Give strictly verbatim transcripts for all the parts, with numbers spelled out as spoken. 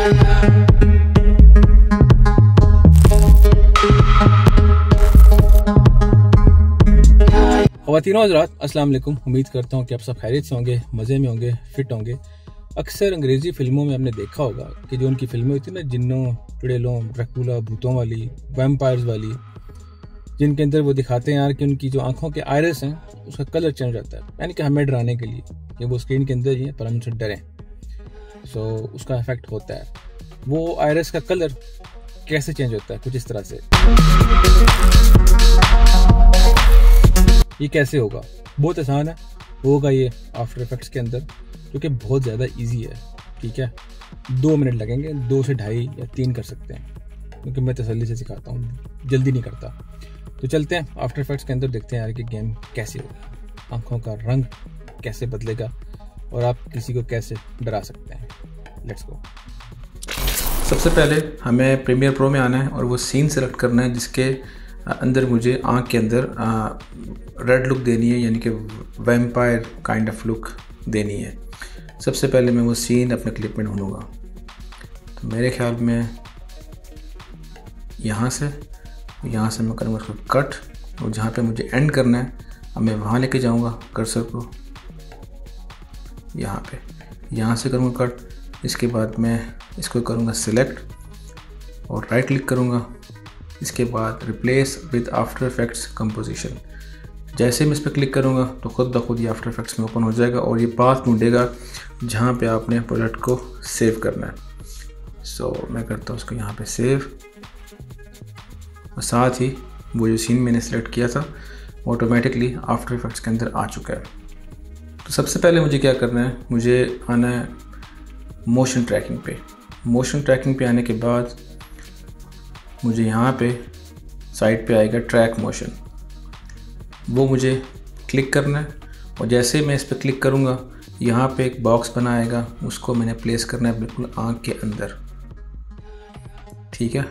ख़वातीन हज़रात अस्सलाम वालेकुम। उम्मीद करता हूँ कि आप सब खैरियत से होंगे, मज़े में होंगे, फिट होंगे। अक्सर अंग्रेज़ी फ़िल्मों में आपने देखा होगा कि जो उनकी फ़िल्में होती हैं ना, जिन्नों, चुड़ैलों, ड्रैकुला, भूतों वाली, वैम्पायर्स वाली, जिनके अंदर वो दिखाते हैं यार कि उनकी जो आंखों के आयरस हैं उसका कलर चेंज होता है, यानी कि हमें डराने के लिए कि वो स्क्रीन के अंदर ही है पर हम उनसे डरें। सो उसका इफेक्ट होता है। वो आयरस का कलर कैसे चेंज होता है? कुछ इस तरह से। ये कैसे होगा? बहुत आसान है, होगा ये आफ्टर इफेक्ट्स के अंदर, जो कि बहुत ज़्यादा इजी है। ठीक है, दो मिनट लगेंगे, दो से ढाई या तीन कर सकते हैं, क्योंकि मैं तसल्ली से सिखाता हूँ, जल्दी नहीं करता। तो चलते हैं आफ्टर इफेक्ट्स के अंदर, देखते हैं यार कि गेम कैसे होगा, आंखों का रंग कैसे बदलेगा और आप किसी को कैसे डरा सकते हैं। Let's go. सबसे पहले हमें प्रीमियर प्रो में आना है और वो सीन सेलेक्ट करना है जिसके अंदर मुझे आँख के अंदर रेड लुक देनी है, यानी कि वैम्पायर काइंड ऑफ लुक देनी है। सबसे पहले मैं वो सीन अपने क्लिप में ढूंढूंगा। तो मेरे ख्याल में यहाँ से यहाँ से मैं करूँगा उसको कट, और जहाँ पे मुझे एंड करना है अब मैं वहाँ लेके जाऊँगा कर्सर को, यहाँ पे यहाँ से करूँगा कट। इसके बाद मैं इसको करूँगा सिलेक्ट और राइट क्लिक करूँगा। इसके बाद replace with After Effects composition. जैसे मैं इस पर क्लिक करूँगा तो ख़ुद ब खुद ये आफ्टर इफेक्ट्स में ओपन हो जाएगा और ये पाथ ढूंढेगा जहाँ पे आपने प्रोडक्ट को सेव करना है। सो so, मैं करता हूँ उसको यहाँ पे सेव, और साथ ही वो जो सीन मैंने सेलेक्ट किया था ऑटोमेटिकली आफ्टर इफेक्ट्स के अंदर आ चुका है। तो सबसे पहले मुझे क्या करना है, मुझे आना है मोशन ट्रैकिंग पे। मोशन ट्रैकिंग पे आने के बाद मुझे यहाँ पे साइड पे आएगा ट्रैक मोशन, वो मुझे क्लिक करना है। और जैसे मैं इस पर क्लिक करूँगा यहाँ पे एक बॉक्स बना आएगा, उसको मैंने प्लेस करना है बिल्कुल आँख के अंदर। ठीक है,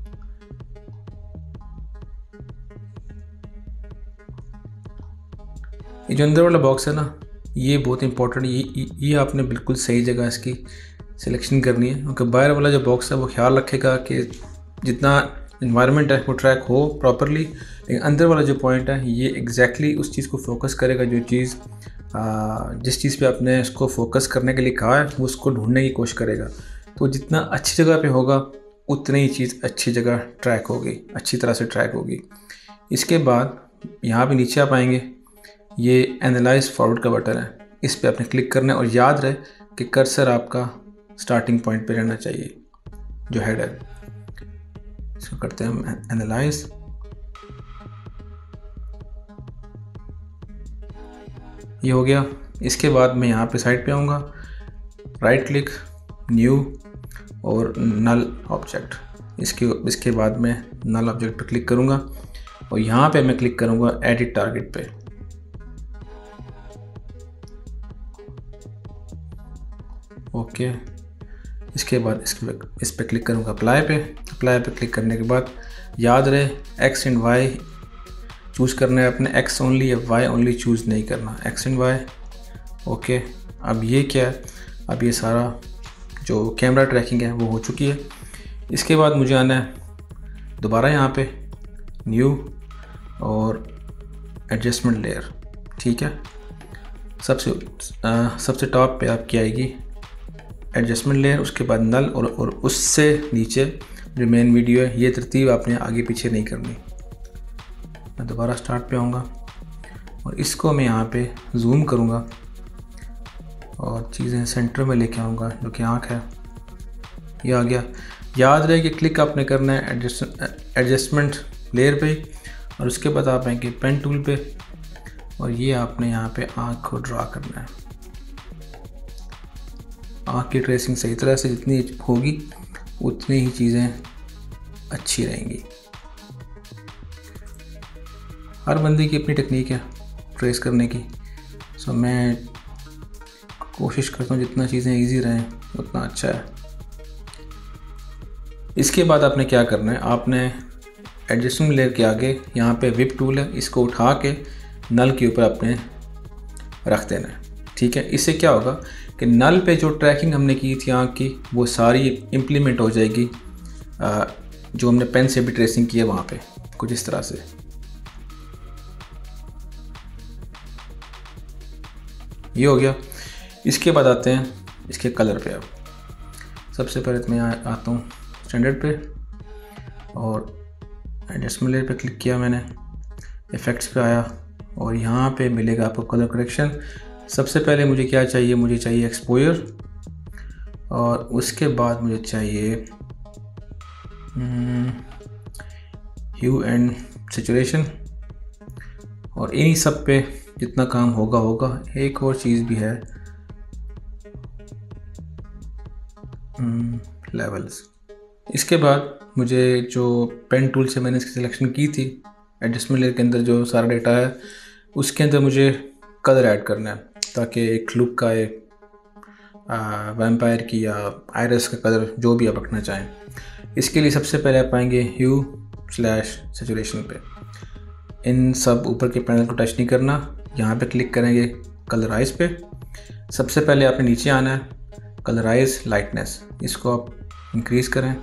ये जो अंदर वाला बॉक्स है ना, ये बहुत इंपॉर्टेंट, ये ये आपने बिल्कुल सही जगह इसकी सिलेक्शन करनी है, क्योंकि बाहर वाला जो बॉक्स है वो ख्याल रखेगा कि जितना इन्वायरमेंट है वो ट्रैक हो प्रॉपरली, लेकिन अंदर वाला जो पॉइंट है ये एग्जैक्टली उस चीज़ को फोकस करेगा, जो चीज़ जिस चीज़ पे आपने इसको फोकस करने के लिए कहा है वो उसको ढूंढने की कोशिश करेगा। तो जितना अच्छी जगह पे होगा उतनी ही चीज़ अच्छी जगह ट्रैक होगी, अच्छी तरह से ट्रैक होगी। इसके बाद यहाँ पे नीचे आप आएंगे, ये एनालाइज फॉरवर्ड का बटन है, इस पर आपने क्लिक करना है और याद रहे कि कर्सर आपका स्टार्टिंग पॉइंट पे रहना चाहिए, जो हेड है। इसको करते हैं हम एनालाइज। ये हो गया। इसके बाद मैं यहाँ पे साइड पे आऊँगा, राइट क्लिक, न्यू और नल ऑब्जेक्ट। इसके इसके बाद मैं नल ऑब्जेक्ट पे क्लिक करूँगा और यहाँ पे मैं क्लिक करूँगा एडिट टारगेट पे। ओके, इसके बाद इस इस पे क्लिक करूँगा अप्लाई पे। अप्लाई पे क्लिक करने के बाद याद रहे एक्स एंड वाई चूज़ करना है अपने, एक्स ओनली या वाई ओनली चूज़ नहीं करना, एक्स एंड वाई। ओके, अब ये क्या है, अब ये सारा जो कैमरा ट्रैकिंग है वो हो चुकी है। इसके बाद मुझे आना है दोबारा यहाँ पे न्यू और एडजस्टमेंट लेयर। ठीक है, सबसे आ, सबसे टॉप पे आपकी आएगी एडजस्टमेंट लेयर, उसके बाद नल और, और उससे नीचे जो मेन वीडियो है, ये तरतीब आपने आगे पीछे नहीं करनी। मैं दोबारा स्टार्ट पे आऊँगा और इसको मैं यहाँ पे जूम करूँगा और चीज़ें सेंटर में लेके आऊँगा, जो कि आँख है, ये आ गया। याद रहे कि क्लिक आपने करना है एडजस्ट एडजस्टमेंट लेयर पे, और उसके बाद आप आएंगे पेन टूल पे और ये आपने यहाँ पे आँख को ड्रा करना है। आँख की ट्रेसिंग सही तरह से जितनी होगी उतनी ही चीज़ें अच्छी रहेंगी। हर बंदे की अपनी टेक्निक है ट्रेस करने की, सो मैं कोशिश करता हूँ जितना चीज़ें इजी रहें उतना अच्छा है। इसके बाद आपने क्या करना है, आपने एडजस्टमेंट लेयर के आगे यहाँ पे विप टूल है, इसको उठा के नल के ऊपर आपने रख देना है। ठीक है, इससे क्या होगा, कि नल पे जो ट्रैकिंग हमने की थी आँख की वो सारी इम्प्लीमेंट हो जाएगी आ, जो हमने पेन से भी ट्रेसिंग की है वहाँ पे, कुछ इस तरह से। ये हो गया। इसके बाद आते हैं इसके कलर पे। अब सबसे पहले तो मैं आता हूँ स्टैंडर्ड पे और एडजस्टमेंट लेयर पे क्लिक किया मैंने, इफ़ेक्ट्स पे आया और यहाँ पे मिलेगा आपको कलर करेक्शन। सबसे पहले मुझे क्या चाहिए, मुझे चाहिए एक्सपोजर और उसके बाद मुझे चाहिए ह्यू एंड सैचुरेशन और इन्हीं सब पे जितना काम होगा होगा। एक और चीज़ भी है, लेवल्स। इसके बाद मुझे जो पेन टूल से मैंने इसकी सिलेक्शन की थी, एडजस्टमेंट लेयर के अंदर जो सारा डेटा है उसके अंदर मुझे कलर ऐड करना है ताकि एक लुक का एक वैम्पायर की या आयरस का कलर जो भी आप रखना चाहें। इसके लिए सबसे पहले आप आएंगे ह्यू स्लैश सैचुरेशन पे। इन सब ऊपर के पैनल को टच नहीं करना, यहाँ पे क्लिक करेंगे कलराइज पे। सबसे पहले आपने नीचे आना है कलराइज लाइटनेस, इसको आप इंक्रीज़ करें।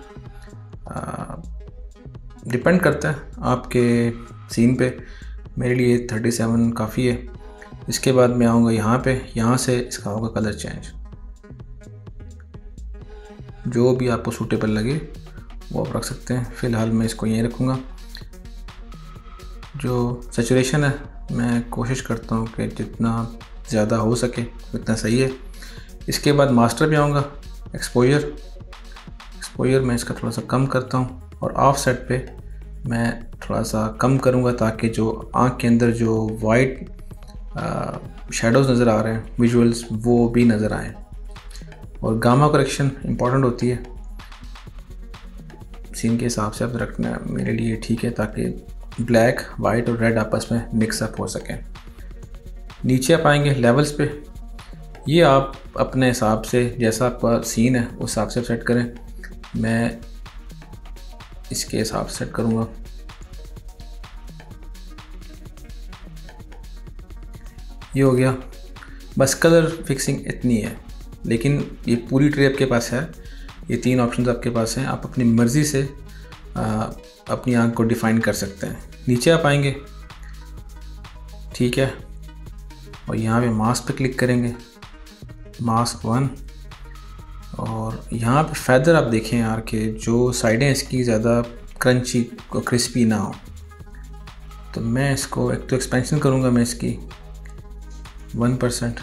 डिपेंड करता है आपके सीन पे, मेरे लिए थर्टी सेवन काफ़ी है। इसके बाद मैं आऊँगा यहाँ पे, यहाँ से इसका होगा कलर चेंज, जो भी आपको सूटेबल लगे वो आप रख सकते हैं। फ़िलहाल मैं इसको यहीं रखूँगा। जो सैचुरेशन है मैं कोशिश करता हूँ कि जितना ज़्यादा हो सके उतना सही है। इसके बाद मास्टर पे आऊँगा, एक्सपोजर एक्सपोजर मैं इसका थोड़ा सा कम करता हूँ और ऑफ सेट पे मैं थोड़ा सा कम करूँगा ताकि जो आँख के अंदर जो वाइट शेडोज़ नज़र आ रहे हैं विजुअल्स वो भी नज़र आएँ। और गामा करेक्शन इम्पॉर्टेंट होती है, सीन के हिसाब से आप रखना मेरे लिए ठीक है ताकि ब्लैक वाइट और रेड आपस में मिक्सअप हो सकें। नीचे आप आएंगे लेवल्स पे, ये आप अपने हिसाब से जैसा आपका सीन है उस हिसाब से सेट करें। मैं इसके हिसाब से सेट करूँगा। ये हो गया। बस कलर फिक्सिंग इतनी है, लेकिन ये पूरी ट्रे आपके पास है, ये तीन ऑप्शंस आपके पास हैं। आप अपनी मर्ज़ी से आ, अपनी आँख को डिफ़ाइन कर सकते हैं। नीचे आप आएंगे, ठीक है, और यहाँ पे मास्क पे क्लिक करेंगे, मास्क वन, और यहाँ पे फैदर आप देखें यार कि जो साइडें इसकी ज़्यादा क्रंची और क्रिस्पी ना हो, तो मैं इसको एक तो एक्सपेंशन करूँगा मैं इसकी वन परसेंट,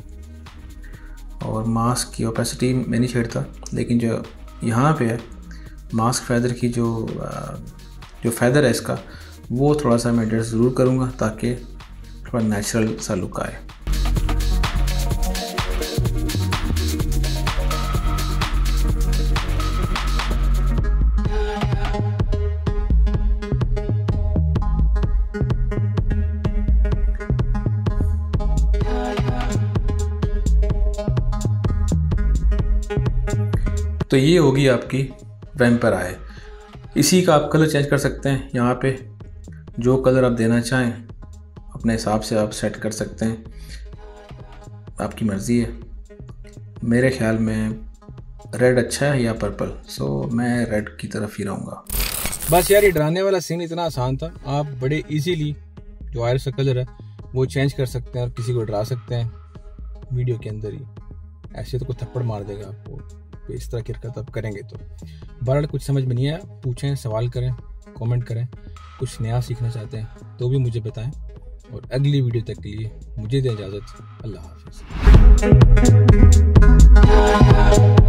और मास्क की ओपेसिटी मैं नहीं छेड़ता, लेकिन जो यहाँ पे है मास्क फैदर की जो जो फैदर है इसका वो थोड़ा सा मैं एडजस्ट ज़रूर करूँगा ताकि थोड़ा नेचुरल सा लुक आए। तो ये होगी आपकी वैम्पायर आई। इसी का आप कलर चेंज कर सकते हैं, यहाँ पे जो कलर आप देना चाहें अपने हिसाब से आप सेट कर सकते हैं, आपकी मर्ज़ी है। मेरे ख्याल में रेड अच्छा है या पर्पल, सो मैं रेड की तरफ ही रहूँगा। बस यार, ये डराने वाला सीन इतना आसान था। आप बड़े इजीली जो आयरस का कलर है वो चेंज कर सकते हैं और किसी को डरा सकते हैं वीडियो के अंदर ही। ऐसे तो कोई थप्पड़ मार देगा आपको, तो इस तरह की हरकत आप करेंगे तो। बहरहाल कुछ समझ में नहीं आया, पूछें, सवाल करें, कमेंट करें। कुछ नया सीखना चाहते हैं तो भी मुझे बताएं, और अगली वीडियो तक के लिए मुझे दें इजाज़त। अल्लाह हाफ़िज़।